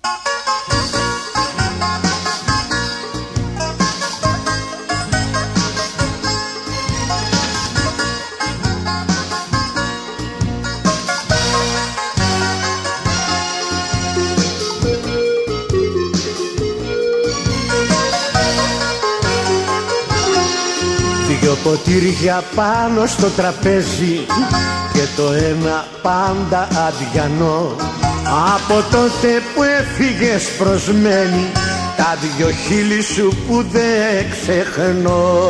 Δυο ποτήρια πάνω στο τραπέζι και το ένα πάντα αδιανό. Από τότε που έφυγες προσμένη, τα δυο χείλη σου που δεν ξεχνώ.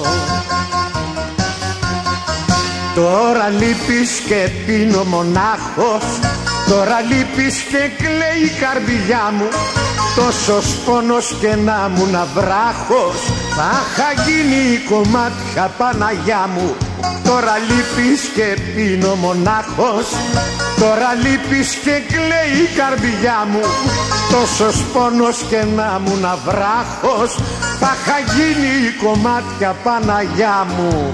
Τώρα λείπεις και πίνω μονάχος, τώρα λείπεις και κλαίει η καρδιά μου. Τόσος πόνος και να μου να βράχος, θα είχα γίνει κομμάτια Παναγιά μου. Τώρα λείπεις και πίνω μονάχος, τώρα λείπεις και κλαίει η καρδιά μου. Τόσος πόνος και να μου να βράχος, θα είχα γίνει κομμάτια Παναγιά μου.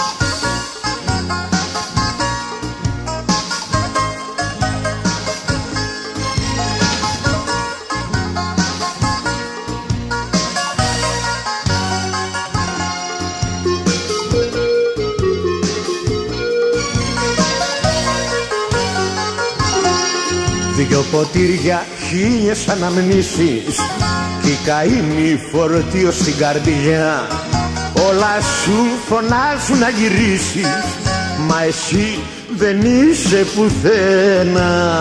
Δυο ποτήρια, χίλιες αναμνήσεις κι η καημή φορτίο στην καρδιά. Όλα σου φωνάζουν να γυρίσεις, μα εσύ δεν είσαι πουθένα.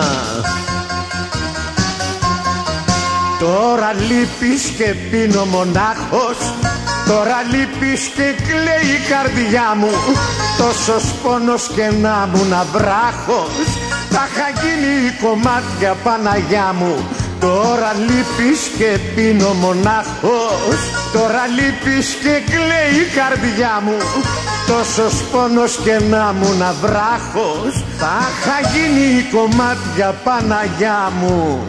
Τώρα λείπεις και πίνω μονάχος, τώρα λείπεις και κλαίει η καρδιά μου. Τόσος πόνος και να μου να βράχος, θα είχα γίνει κομμάτια Παναγιά μου. Τώρα λείπεις και πίνω μονάχος, τώρα λείπεις και κλαίει η καρδιά μου. Τόσος πόνος και να μου να βράχος, θα είχα γίνει κομμάτια Παναγιά μου.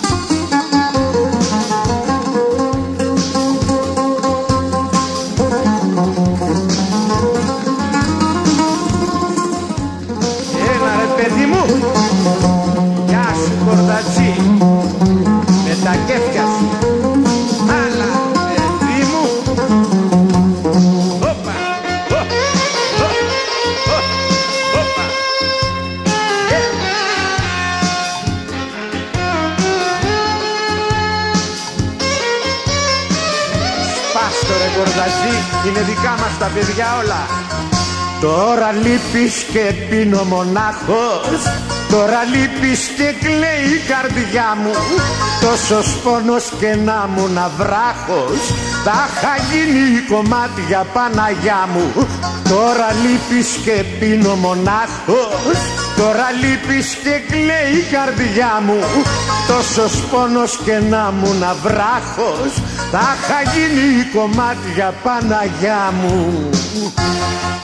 Παιδί μου, γεια σου κορδατζή, με τα κέφια σου. Άλλα, παιδί μου. Όπα, όπα. Σπάστο ρε κορδατζή, είναι δικά μας τα παιδιά όλα. Τώρα λείπεις και πίνω μονάχος, τώρα λείπεις και κλαίει η καρδιά μου. Τόσος πόνος και να μου να βράχος, θα είχα γίνει κομμάτια Παναγιά μου. Τώρα λείπεις και πίνω μονάχος, τώρα λείπεις και κλαίει η καρδιά μου. Τόσος πόνος και να μου να βράχος, θα είχα γίνει κομμάτια Παναγιά μου.